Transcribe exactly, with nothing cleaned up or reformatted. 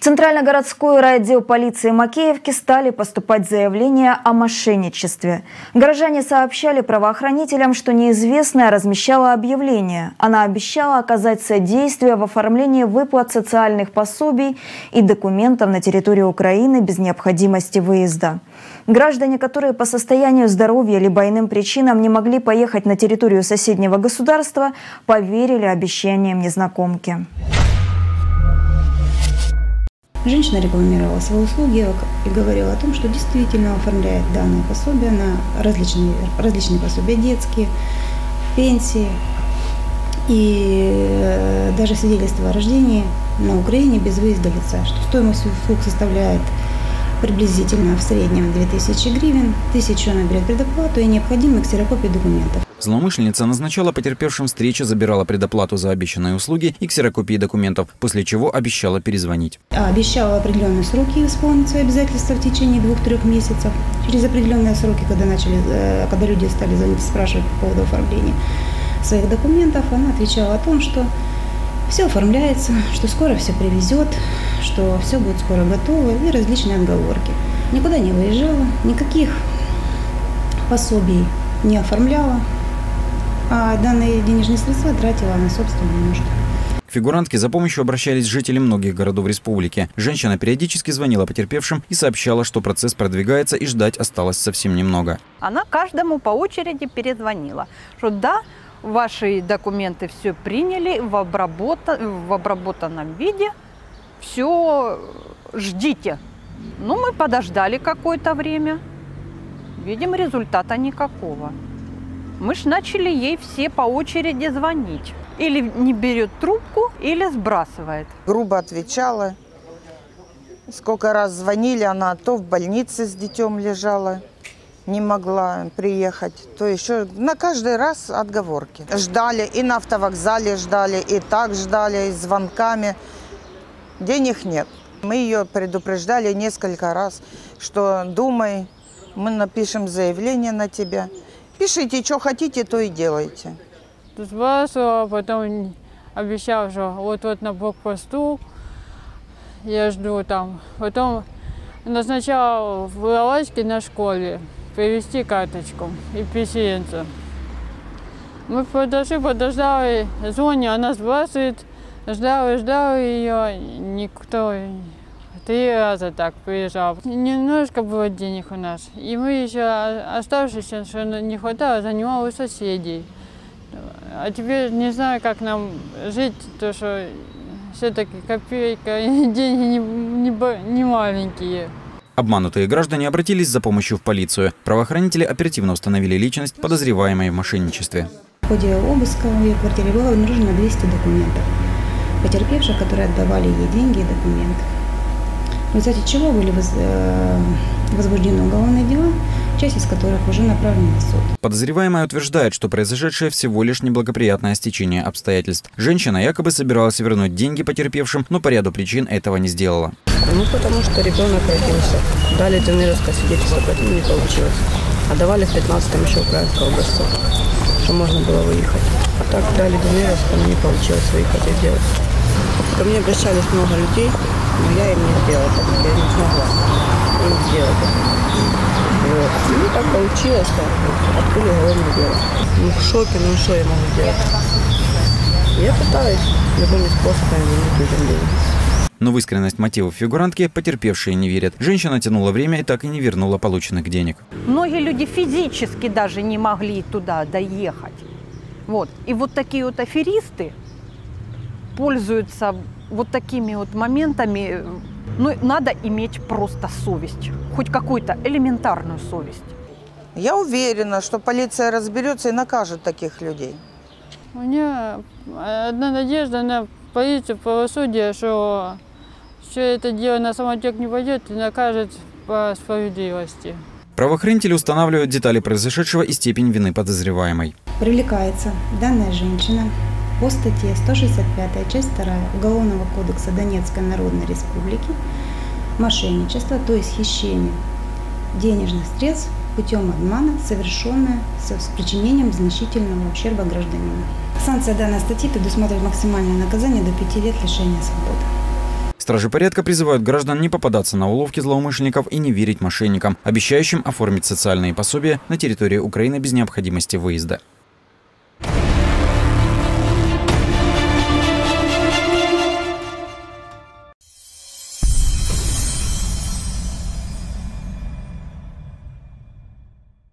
Центрально-городской райотдел полиции Макеевки стали поступать заявления о мошенничестве. Горожане сообщали правоохранителям, что неизвестная размещала объявление. Она обещала оказать содействие в оформлении выплат социальных пособий и документов на территории Украины без необходимости выезда. Граждане, которые по состоянию здоровья либо иным причинам не могли поехать на территорию соседнего государства, поверили обещаниям незнакомки. Женщина рекламировала свои услуги и говорила о том, что действительно оформляет данные пособия на различные, различные пособия детские, пенсии и даже свидетельство о рождении на Украине без выезда лица, что стоимость услуг составляет приблизительно в среднем две тысячи гривен, тысячу она берет предоплату и необходимые ксерокопии документов. Злоумышленница назначала потерпевшим встречи, забирала предоплату за обещанные услуги и ксерокопии документов, после чего обещала перезвонить. Обещала определенные сроки исполнить свои обязательства в течение двух-трех месяцев. Через определенные сроки, когда, начали, когда люди стали звонить, спрашивать по поводу оформления своих документов, она отвечала о том, что все оформляется, что скоро все привезет, что все будет скоро готово и различные отговорки. Никуда не выезжала, никаких пособий не оформляла, а данные денежные средства тратила на собственные нужды. К фигурантке за помощью обращались жители многих городов республики. Женщина периодически звонила потерпевшим и сообщала, что процесс продвигается и ждать осталось совсем немного. Она каждому по очереди перезвонила, что да, ваши документы все приняли в, обработан, в обработанном виде, все ждите. Ну, мы подождали какое-то время, видим, результата никакого. Мы ж начали ей все по очереди звонить. Или не берет трубку, или сбрасывает. Грубо отвечала. Сколько раз звонили, она то в больнице с детем лежала, не могла приехать, то еще на каждый раз отговорки. Ждали и на автовокзале ждали, и так ждали, и звонками. Денег нет. Мы ее предупреждали несколько раз, что думай, мы напишем заявление на тебя. Пишите, что хотите, то и делайте. Сбрасывала, потом обещал, что вот-вот на блокпосту я жду там. Потом назначала в лавочке на школе привезти карточку и письменце. Мы подошли, подождали, звоню, она сбрасывает, ждала, ждала ее, никто. Три раза так приезжал. Немножко было денег у нас. И мы еще оставшиеся, что не хватало, занимали у соседей. А теперь не знаю, как нам жить, то что все-таки копейка, деньги не, не, не маленькие. Обманутые граждане обратились за помощью в полицию. Правоохранители оперативно установили личность подозреваемой в мошенничестве. В ходе обыска в ее квартире было обнаружено двести документов потерпевших, которые отдавали ей деньги и документы. В результате чего были возбуждены уголовные дела, часть из которых уже направлена на суд. Подозреваемая утверждает, что произошедшее всего лишь неблагоприятное стечение обстоятельств. Женщина якобы собиралась вернуть деньги потерпевшим, но по ряду причин этого не сделала. Ну, потому что ребенок родился. Дали тренерское свидетельство, поэтому не получилось. А давали в пятнадцатом еще украинского образца, что можно было выехать. А так дали тренерское, но не получилось выехать и сделать. Ко мне обращались много людей, но я им не сделала, так как я не смогла им сделать. Вот. Ну, так получилось, так, открыли уголовное дело. Ну, в шоке, ну что я могу сделать? Я пытаюсь любыми способами вернуть людям деньги. Но в искренность мотивов фигурантки потерпевшие не верят. Женщина тянула время и так и не вернула полученных денег. Многие люди физически даже не могли туда доехать. Вот. И вот такие вот аферисты пользуются вот такими вот моментами. Ну, надо иметь просто совесть, хоть какую-то элементарную совесть. Я уверена, что полиция разберется и накажет таких людей. У меня одна надежда на полицию, правосудие, что все это дело на самотек не пойдет и накажет по справедливости. Правоохранители устанавливают детали произошедшего и степень вины подозреваемой. Привлекается данная женщина по статье сто шестьдесят пятая, часть вторая Уголовного кодекса Донецкой Народной Республики мошенничество, то есть хищение денежных средств путем обмана, совершенное с причинением значительного ущерба гражданину. Санкция данной статьи предусматривает максимальное наказание до пяти лет лишения свободы. Стражи порядка призывают граждан не попадаться на уловки злоумышленников и не верить мошенникам, обещающим оформить социальные пособия на территории Украины без необходимости выезда.